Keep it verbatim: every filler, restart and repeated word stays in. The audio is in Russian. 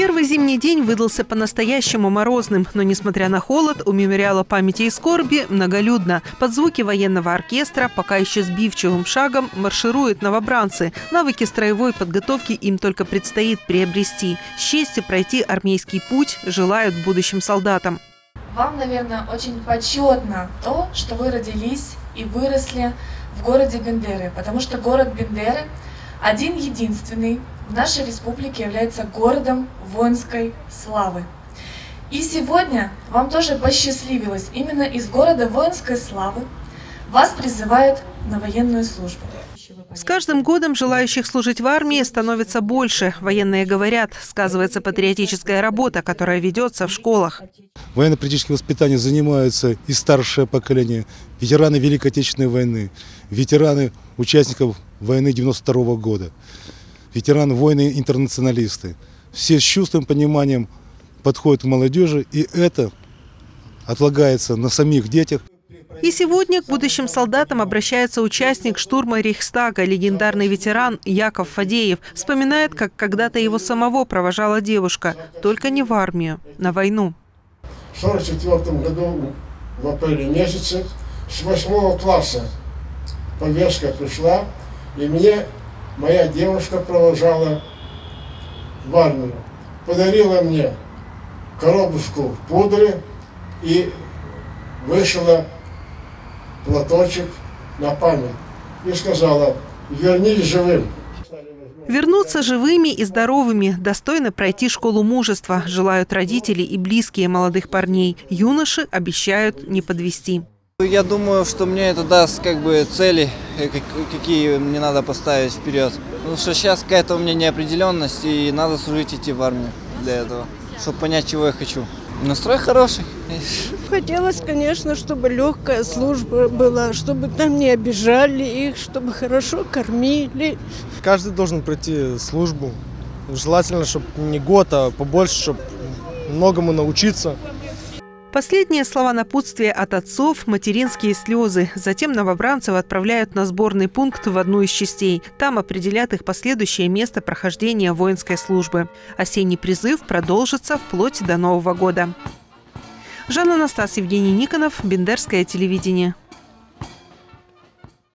Первый зимний день выдался по-настоящему морозным, но, несмотря на холод, у мемориала памяти и скорби многолюдно. Под звуки военного оркестра, пока еще сбивчивым шагом, маршируют новобранцы. Навыки строевой подготовки им только предстоит приобрести. С честью пройти армейский путь желают будущим солдатам. Вам, наверное, очень почетно то, что вы родились и выросли в городе Бендеры, потому что город Бендеры один-единственный в нашей республике является городом воинской славы. И сегодня вам тоже посчастливилось. Именно из города воинской славы вас призывают на военную службу. С каждым годом желающих служить в армии становится больше. Военные говорят, сказывается патриотическая работа, которая ведется в школах. Военно-патриотическим воспитанием занимаются и старшее поколение, ветераны Великой Отечественной войны, ветераны участников войны девяносто второго года, ветераны войны-интернационалисты. Все с чувством, пониманием подходят к молодежи, и это отлагается на самих детях. И сегодня к будущим солдатам обращается участник штурма Рейхстага, легендарный ветеран Яков Фадеев. Вспоминает, как когда-то его самого провожала девушка, только не в армию, на войну. В сорок четвёртом году, в апреле месяце, с восьмого класса повестка пришла, и мне моя девушка провожала в армию. Подарила мне коробушку пудры и вышила платочек на память и сказала: вернись живым. Вернуться живыми и здоровыми, достойно пройти школу мужества, желают родители и близкие молодых парней. Юноши обещают не подвести. Я думаю, что мне это даст как бы цели, какие мне надо поставить вперед. Потому что сейчас какая-то у меня неопределенность, и надо служить, идти в армию для этого, чтобы понять, чего я хочу. Настрой хороший. Хотелось, конечно, чтобы легкая служба была, чтобы там не обижали их, чтобы хорошо кормили. Каждый должен пройти службу. Желательно, чтобы не год, а побольше, чтобы многому научиться. Последние слова напутствия от отцов – материнские слезы. Затем новобранцев отправляют на сборный пункт в одну из частей. Там определят их последующее место прохождения воинской службы. Осенний призыв продолжится вплоть до Нового года. Жанна Настас, Евгений Никонов, Бендерское телевидение.